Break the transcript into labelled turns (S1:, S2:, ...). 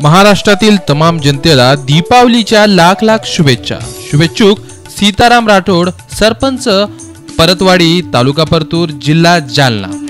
S1: महाराष्ट्रातील तमाम जनतेला दीपावलीच्या लाख लाख शुभेच्छा। शुभेच्छुक सीताराम राठोड, सरपंच परतवाडी, तालुका परतूर, जिल्हा जालना।